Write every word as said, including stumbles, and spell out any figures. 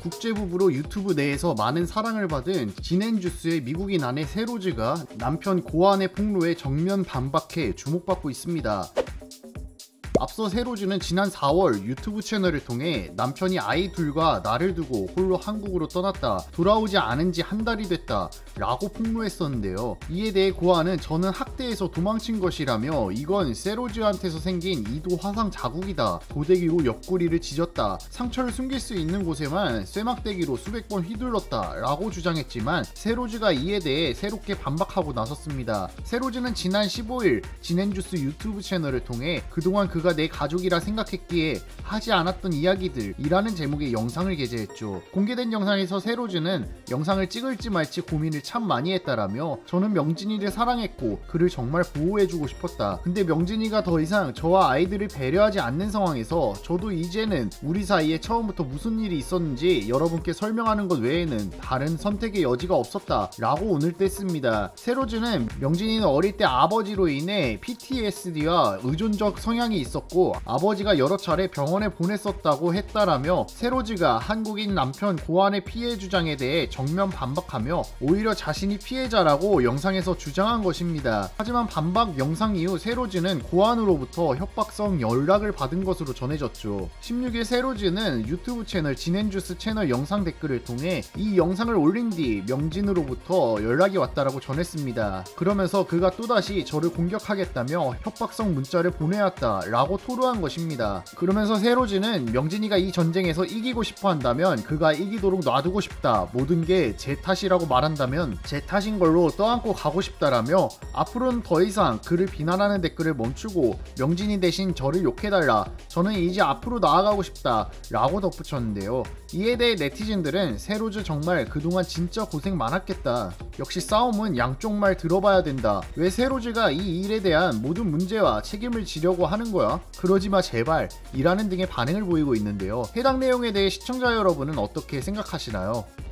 국제부부로 유튜브 내에서 많은 사랑을 받은 진앤주스의 미국인 아내 세로즈가 남편 고안의 폭로에 정면 반박해 주목받고 있습니다. 앞서 세로즈는 지난 사월 유튜브 채널을 통해 남편이 아이 둘과 나를 두고 홀로 한국으로 떠났다, 돌아오지 않은 지 한 달이 됐다 라고 폭로했었는데요. 이에 대해 고아는 저는 학대에서 도망친 것이라며 이건 세로즈한테서 생긴 이도 화상 자국이다, 고데기로 옆구리를 찢었다, 상처를 숨길 수 있는 곳에만 쇠막대기로 수백 번 휘둘렀다 라고 주장했지만 세로즈가 이에 대해 새롭게 반박하고 나섰습니다. 세로즈는 지난 십오일 진앤주스 유튜브 채널을 통해 그동안 그가 내 가족이라 생각했기에 하지 않았던 이야기들 이라는 제목의 영상을 게재했죠. 공개된 영상에서 세로즈는 영상을 찍을지 말지 고민을 참 많이 했다라며 저는 명진이를 사랑했고 그를 정말 보호해주고 싶었다. 근데 명진이가 더 이상 저와 아이들을 배려하지 않는 상황에서 저도 이제는 우리 사이에 처음부터 무슨 일이 있었는지 여러분께 설명하는 것 외에는 다른 선택의 여지가 없었다 라고 오늘 뗐습니다. 세로즈는 명진이는 어릴 때 아버지로 인해 피티에스디와 의존적 성향이 있었고 아버지가 여러 차례 병원에 보냈었다고 했다라며 세로즈가 한국인 남편 고안의 피해 주장에 대해 정면 반박하며 오히려 자신이 피해자라고 영상에서 주장한 것입니다. 하지만 반박 영상 이후 세로즈는 고안으로부터 협박성 연락을 받은 것으로 전해졌죠. 십육일 세로즈는 유튜브 채널 진앤주스 채널 영상 댓글을 통해 이 영상을 올린 뒤 명진으로부터 연락이 왔다라고 전했습니다. 그러면서 그가 또다시 저를 공격하겠다며 협박성 문자를 보내왔다 라고 토로한 것입니다. 그러면서 세로즈는 명진이가 이 전쟁에서 이기고 싶어 한다면 그가 이기도록 놔두고 싶다, 모든 게 제 탓이라고 말한다면 제 탓인 걸로 떠안고 가고 싶다라며 앞으로는 더 이상 그를 비난하는 댓글을 멈추고 명진이 대신 저를 욕해달라, 저는 이제 앞으로 나아가고 싶다 라고 덧붙였는데요. 이에 대해 네티즌들은 세로즈 정말 그동안 진짜 고생 많았겠다, 역시 싸움은 양쪽 말 들어봐야 된다, 왜 세로즈가 이 일에 대한 모든 문제와 책임을 지려고 하는 거야, 그러지마 제발 이라는 등의 반응을 보이고 있는데요. 해당 내용에 대해 시청자 여러분은 어떻게 생각하시나요?